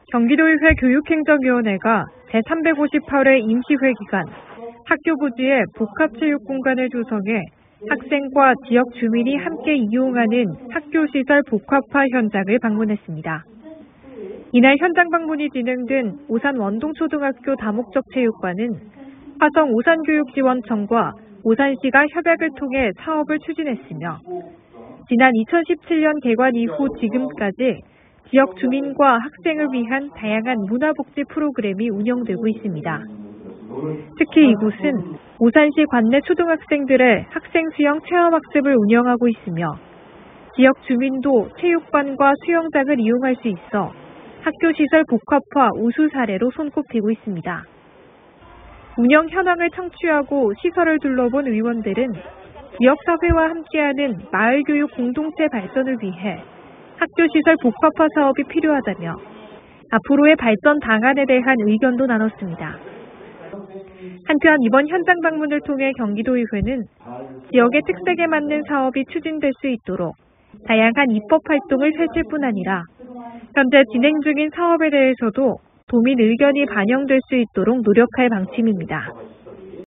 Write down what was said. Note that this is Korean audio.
경기도의회 교육행정위원회가 제358회 임시회 기간 학교 부지에 복합체육공간을 조성해 학생과 지역 주민이 함께 이용하는 학교시설 복합화 현장을 방문했습니다. 이날 현장 방문이 진행된 오산 원동초등학교 다목적 체육관은 화성 오산교육지원청과 오산시가 협약을 통해 사업을 추진했으며 지난 2017년 개관 이후 지금까지 지역 주민과 학생을 위한 다양한 문화복지 프로그램이 운영되고 있습니다. 특히 이곳은 오산시 관내 초등학생들의 학생 수영 체험학습을 운영하고 있으며 지역 주민도 체육관과 수영장을 이용할 수 있어 학교시설 복합화 우수 사례로 손꼽히고 있습니다. 운영 현황을 청취하고 시설을 둘러본 의원들은 지역사회와 함께하는 마을교육 공동체 발전을 위해 학교시설 복합화 사업이 필요하다며 앞으로의 발전 방안에 대한 의견도 나눴습니다. 한편 이번 현장 방문을 통해 경기도의회는 지역의 특색에 맞는 사업이 추진될 수 있도록 다양한 입법 활동을 펼칠 뿐 아니라 현재 진행 중인 사업에 대해서도 도민 의견이 반영될 수 있도록 노력할 방침입니다.